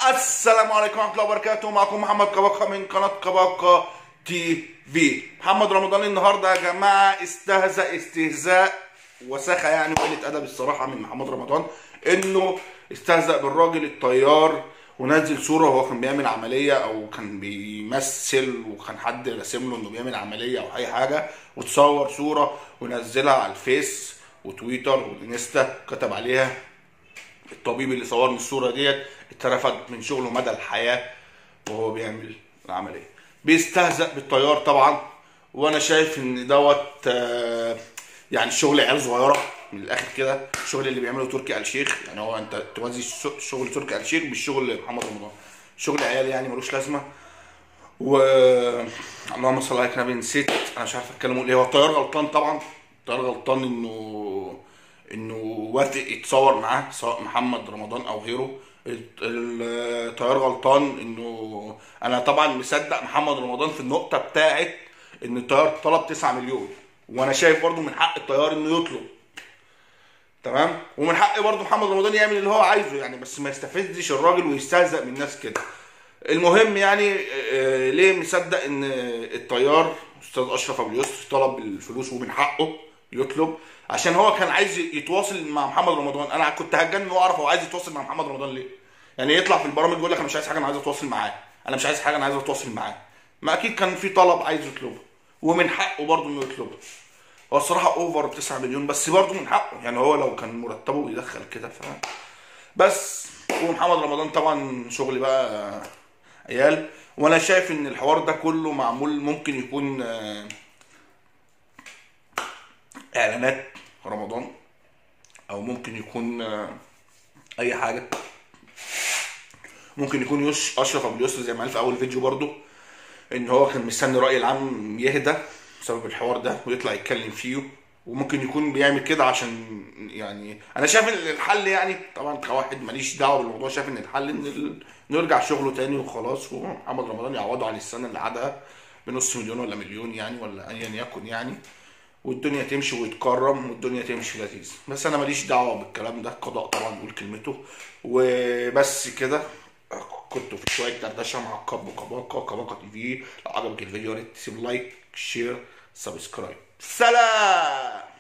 السلام عليكم ورحمة الله وبركاته. معكم محمد كباكا من قناة كباكا تي في. محمد رمضان النهارده يا جماعة استهزأ استهزاء وسخة يعني وقلة أدب الصراحة من محمد رمضان، إنه استهزأ بالراجل الطيار ونزل صورة وهو كان بيعمل عملية أو كان بيمثل وكان حد راسم له إنه بيعمل عملية أو أي حاجة، وتصور صورة ونزلها على الفيس وتويتر والانستا، كتب عليها الطبيب اللي صورني الصوره ديت اترفد من شغله مدى الحياه وهو بيعمل العمليه. بيستهزأ بالطيار طبعا، وانا شايف ان دوت يعني شغل عيال صغيره من الاخر كده، الشغل اللي بيعمله تركي آل الشيخ. يعني هو انت توازي شغل تركي آل الشيخ بالشغل محمد رمضان، شغل عيال يعني ملوش لازمه. و اللهم صل على النبي، نسيت انا مش عارف اتكلم اقول ايه. هو الطيار غلطان طبعا، الطيار غلطان انه وافق يتصور معاه سواء محمد رمضان او غيره. الطيار غلطان انه انا طبعا مصدق محمد رمضان في النقطه بتاعت ان الطيار طلب 9 مليون، وانا شايف برضو من حق الطيار انه يطلب، تمام، ومن حق برضو محمد رمضان يعمل اللي هو عايزه يعني، بس ما يستفزش الراجل ويستهزأ من الناس كده. المهم يعني ليه مصدق ان الطيار استاذ اشرف ابو اليسر طلب الفلوس ومن حقه يطلب، عشان هو كان عايز يتواصل مع محمد رمضان. انا كنت هتجنن واعرف هو عايز يتواصل مع محمد رمضان ليه. يعني يطلع في البرامج يقول لك انا مش عايز حاجه، انا عايز اتواصل معاه، انا مش عايز حاجه، انا عايز اتواصل معاه. ما اكيد كان في طلب عايز يطلبه ومن حقه برضه انه يطلبه. هو الصراحه اوفر ب 9 مليون، بس برضه من حقه يعني، هو لو كان مرتبه بيدخل كده بس. ومحمد رمضان طبعا شغل بقى عيال، وانا شايف ان الحوار ده كله معمول ممكن يكون اعلانات رمضان، او ممكن يكون اي حاجه. ممكن يكون اشرف ابو اليسر زي ما قال في اول فيديو برضو ان هو كان مستني الراي العام يهدى بسبب الحوار ده ويطلع يتكلم فيه، وممكن يكون بيعمل كده عشان يعني انا شايف ان الحل يعني طبعا كواحد ماليش دعوه بالموضوع، شايف ان الحل ان نرجع شغله تاني وخلاص، ومحمد رمضان يعوضه عن السنه اللي عادها بنص مليون ولا مليون يعني، ولا ايا يكن يعني، والدنيا تمشي ويتكرم والدنيا تمشي لذيذ. بس انا ماليش دعوه بالكلام ده، قضاء طبعا يقول كلمته وبس كده. كنت في شويه دردشه مع كباكا تي في. لو عجبك الفيديو يا ريت تسيب لايك، شير، سبسكرايب. سلام.